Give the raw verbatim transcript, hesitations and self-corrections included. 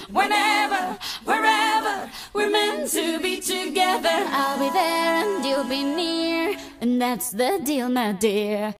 whenever, wherever we're meant to be together. I'll be there and you'll be near, and that's the deal, my dear.